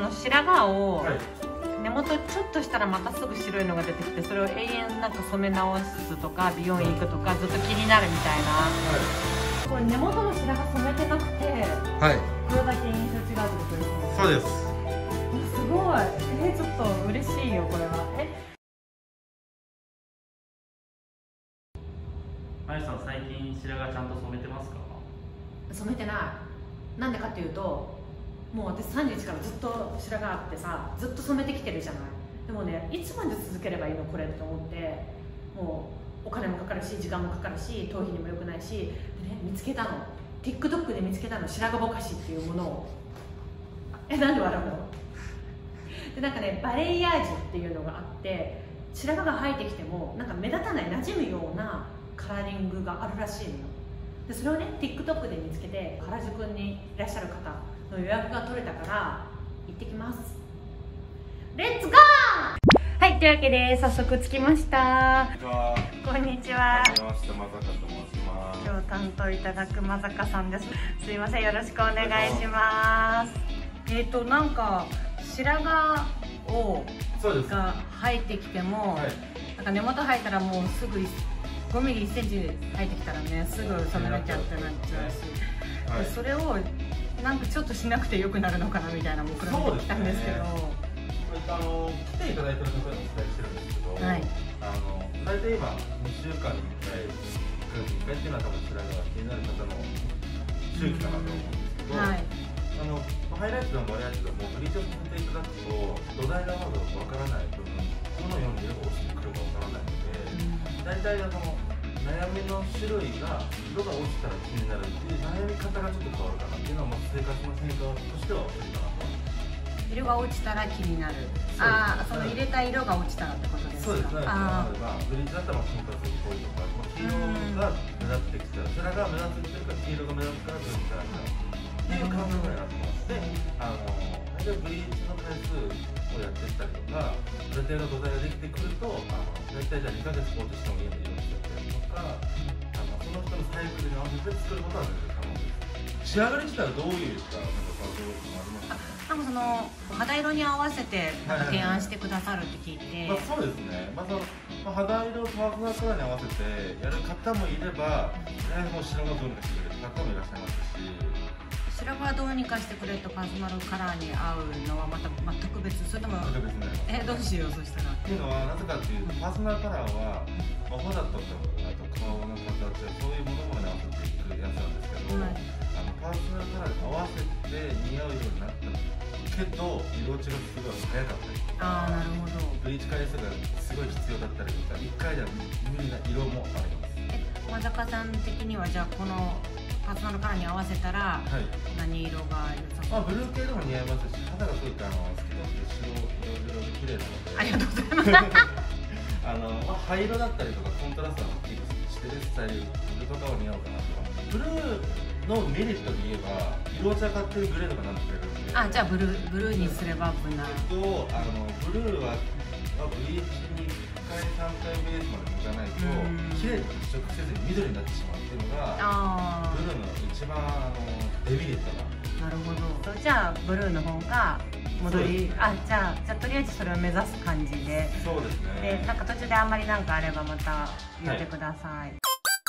の白髪を、 はい、 根元ちょっとしたらまたすぐ白いのが出てきて、それを永遠なんか染め直すとか美容院行くとかずっと気になるみたいな、これ根元の白髪染めてなくて、 はい、 これだけ印象違うってことですね。 そうです。 すごい。ちょっと嬉しいよこれは。 まゆさん、最近白髪ちゃんと染めてますか？ 染めてない。なんでかっていうと、もう私31からずっと白髪あってさ、ずっと染めてきてるじゃない。でもね、いつまで続ければいいのこれって思って、もうお金もかかるし時間もかかるし頭皮にも良くないしで、ね、見つけたの。 TikTok で見つけたの、白髪ぼかしっていうものを。なんで笑うの？でなんかね、バレイヤージュっていうのがあって、白髪が生えてきてもなんか目立たない、馴染むようなカラーリングがあるらしいのよ。でそれをね TikTok で見つけて、原宿にいらっしゃる方の予約が取れたから行ってきます。レッツゴー。はい、というわけで早速着きました。こんにちは。 はじめまして、まさかと申します。 今日担当いただくまさかさんです。すいません、よろしくお願いします。なんか白髪が生えてきても、 はい、 なんか根元生えたらもうすぐ5ミリ1センチ生えてきたらね、すぐ染めなきゃってなっちゃうし、はい、それをなんかちょっとしなくてよくなるのかなみたいな目論見で来たんですけど、 来ていただいてる方にお伝えしてるんですけど、はい、大体今2週間に1回、1ヶ月に1回っていうのは多分白髪が気になる方の周期かなと思うんですけど、はい、ハイライトでもバレアイトでもブリーチをさせていただくと土台がまだわからない部分、どのように色が落ちてくるかわからないので、大体悩みの種類が色が落ちたら気になるっていう悩み方がちょっと変わるかなっていうのは、生活の変化としては起きるかなと。 色が落ちたら気になる。ああ、その入れた色が落ちたらってことですか。 そうですね。ブリーチだったら金髪っぽいとか、黄色が目立ってきたら、白髪が目立ってきてるから黄色が目立つからブリーチがっていう感覚になってます。で、ブリーチの回数をやっていったりとか、ある程度土台ができてくると、大体じゃあ2ヶ月放置しても家で色にしてやったりとか、その人のサイクルに合わせて作ることは全然可能です。仕上がり自体はどういったなんかその肌色に合わせてなんか提案してくださるって聞いて、 そうですね。肌色をパーソナルカラーに合わせてやる方もいれば、もう白髪をどうにかしてくれる方もいらっしゃいますし、 白髪どうにかしてくれとパーソナルカラーに合うのはまた特別、それとも特別になります。 どうしようそしたら。 っていうのはなぜかっていうと、パーソナルカラーはお肌とか顔の形やそういうものに合わせていくやつなんですけど、パーソナルカラーに合わせて似合うようになったけど色落ちがすごい早かったりとか、 なるほど、 ブリーチ回数がすごい必要だったりとか、1回では無理な色もあります。 まさかさん的にはじゃあこのパーソナルカラーに合わせたら何色が良さそう？ ブルー系でも似合いますし、肌がすごく好きなので白で綺麗なので、 ありがとうございます。 灰色だったりとかコントラストがはっきりしてるスタイルとかは似合うかなとか。ブルーのメリットで言えば色落ちがかってるグレーとかになってくれるんで、 じゃあブルーにすれば無難。 ブルーはブリーチに1回3回ベースまで向かないと綺麗に発色せずに緑になってしまうっていうのがブルーの一番デメリットなるほど。じゃあブルーの方が戻り、じゃあとりあえずそれを目指す感じで。 そうですね。 でなんか途中であんまりなんかあればまた言ってください。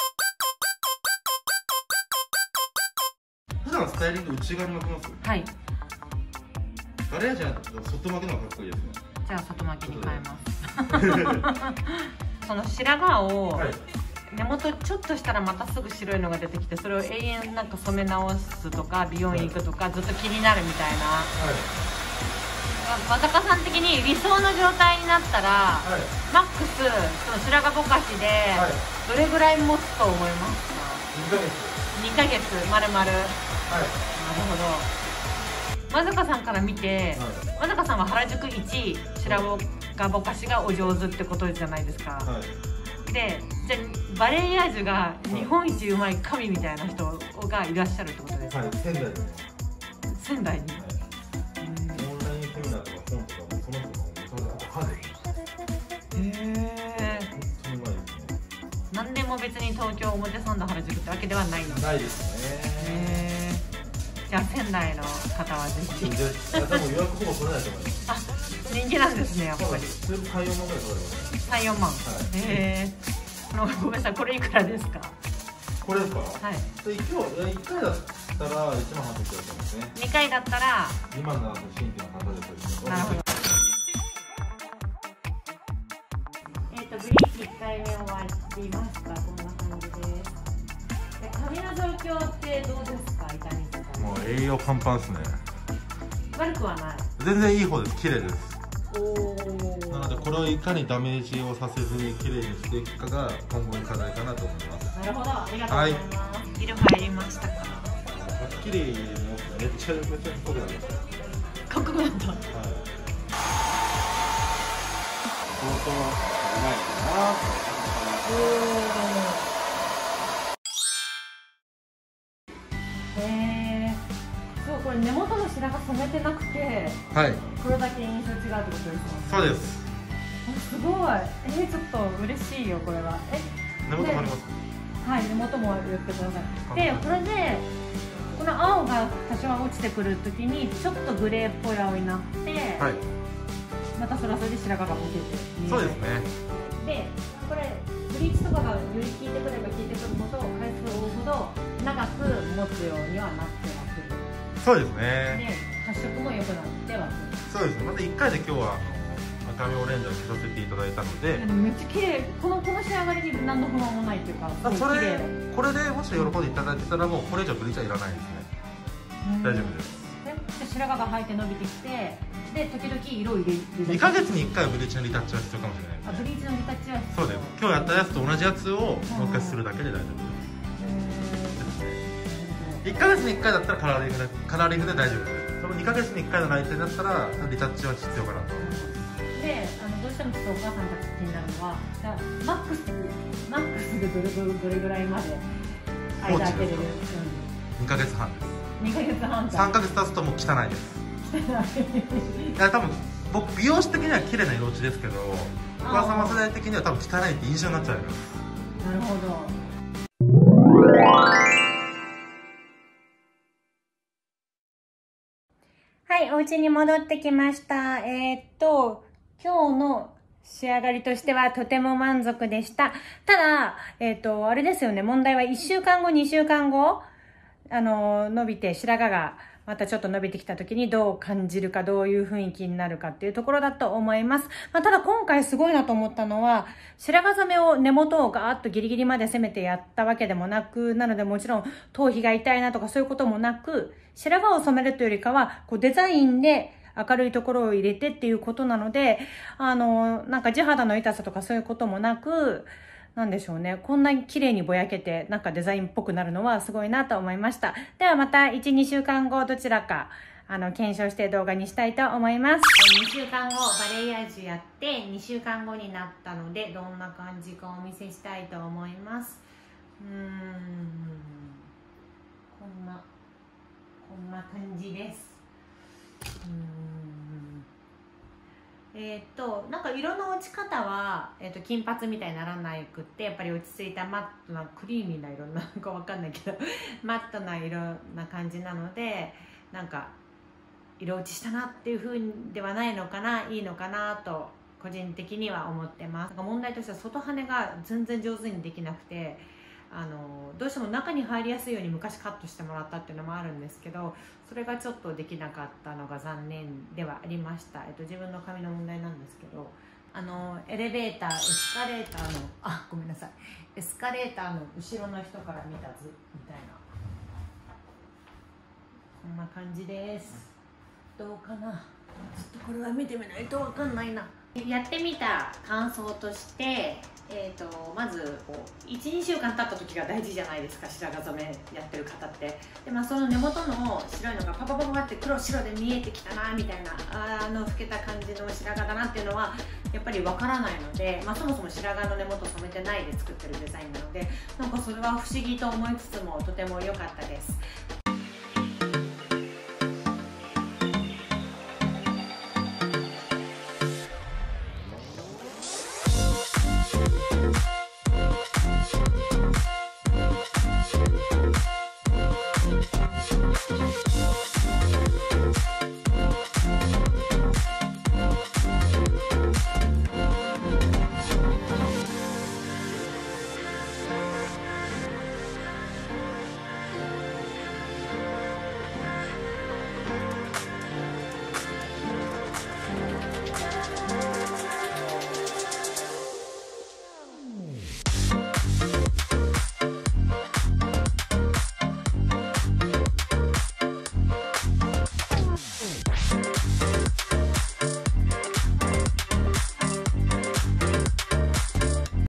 普段スタイリング内側に巻きます？はい。バレアージュは外巻きの方がかっこいいですね。 じゃあ外巻きに変えます。その白髪を根元ちょっとしたらまたすぐ白いのが出てきて、それを永遠なんか染め直すとか美容院行くとかずっと気になるみたいな。まさかさん的に理想の状態になったら、マックスその白髪ぼかしでどれぐらい持つと思いますか？2ヶ月まるまる。なるほど。まさかさんから見て、まさかさんは原宿1位白髪ぼかしがお上手ってことじゃないですか。で、じゃあバレエヤージュが日本一うまい神みたいな人がいらっしゃるってことですか？ 仙台に。 仙台に。 オンラインセミナーとか本とかもその人が歯で。 何でも別に東京表参道原宿ってわけではないんです。 ないですね。 じゃあ仙台の方はぜひ。 で多分予約ほぼ取れないと思います。 あ、人気なんですね、やっぱり。 普通に3、4万ぐらい取れます。 3、4万。ごめんなさい、これいくらですか？ これですか？ はい。 で1回だったら1万8,000円だったんですね。 2回だったら 2万7,000円新規の方でという。 なるほど。ブリーチ1回目終わりました。こんな感じです。髪の状況ってどうですか？痛みとか。 もう栄養パンパンですね。 悪くはない。 全然いい方です。綺麗です。 お。 なのでこれをいかにダメージをさせずに綺麗にしていくかが今後の課題かなと思います。 なるほど、ありがとうございます。色入りましたか？はっきりめっちゃ濃くなりました。 かっこよかった。はい。 相当うまいかな。 そう、これ根元の白髪染めてなくて、はい、これだけ印象違うってことですね。 そうです。 すごい。ちょっと嬉しいよこれは。 根元もあります。はい、 根元も言ってください。で、これでこの青が多少落ちてくるときにちょっとグレーっぽい青になって、はい、またそれはそれで白髪がボケて見える。 そうですね。 で、これブリーチとかがより効いてくれば効いてくるほど回数を追うほど長く持つようにはなってはくる。 そうですね。 で、発色も良くなってはくる。 そうです。また1回で今日は赤みオレンジを着させていただいたので、 めっちゃ綺麗。この仕上がりに何の不満もないっていうか、 これでもし喜んでいただいてたらもうこれ以上ブリーチはいらないですね。大丈夫です。 で、白髪が生えて伸びてきて、で時々色を入れる。 2ヶ月に1回はブリーチのリタッチは必要かもしれないです。 ブリーチのリタッチは必要。そうです。 今日やったやつと同じやつをもう一回するだけで大丈夫です。1ヶ月に1回だったらカラーリングで大丈夫です。その2ヶ月に1回の来店だったらリタッチは必要かなと思います。 で、どうしてもちょっとお母さんたち気になるのは、マックスでどれぐらいまで間開けれる ？2ヶ月半です。 2ヶ月半。 3ヶ月経つともう汚いです。いや多分僕美容師的には綺麗な色落ちですけど、お母様世代的には多分汚いって印象になっちゃいます。 なるほど。はい、お家に戻ってきました。今日の仕上がりとしてはとても満足でした。ただ、あれですよね、問題は1週間後、2週間後、伸びて白髪がまたちょっと伸びてきた時にどう感じるか、どういう雰囲気になるかっていうところだと思います。ただ今回すごいなと思ったのは、白髪染めを根元をガーッとギリギリまで攻めてやったわけでもなく、なのでもちろん頭皮が痛いなとかそういうこともなく、白髪を染めるというよりかは、デザインで明るいところを入れてっていうことなので、なんか地肌の痛さとかそういうこともなく、なんでしょうね。こんなに綺麗にぼやけて、なんかデザインっぽくなるのはすごいなと思いました。ではまた1、2週間後どちらか、検証して動画にしたいと思います。2週間後、バレエアージュやって、2週間後になったので、どんな感じかお見せしたいと思います。こんな感じです。なんか色の落ち方は、金髪みたいにならなくて、やっぱり落ち着いたマットなクリーミーな色なんかわかんないけどマットな色な感じなので、なんか色落ちしたなっていう風ではないのかな、いいのかなと個人的には思ってます。なんか問題としては外羽が全然上手にできなくて、どうしても中に入りやすいように昔カットしてもらったっていうのもあるんですけど、それがちょっとできなかったのが残念ではありました。自分の髪の問題なんですけど、エレベーター、エスカレーターのごめんなさい、エスカレーターの後ろの人から見た図みたいな、こんな感じです。どうかな、ちょっとこれは見てみないと分かんないな。やってみた感想として、まず1、2週間経った時が大事じゃないですか、白髪染めやってる方って。で、その根元の白いのがパパパパって黒白で見えてきたなみたいな、老けた感じの白髪だなっていうのはやっぱりわからないので、そもそも白髪の根元染めてないで作ってるデザインなので、なんかそれは不思議と思いつつもとても良かったです。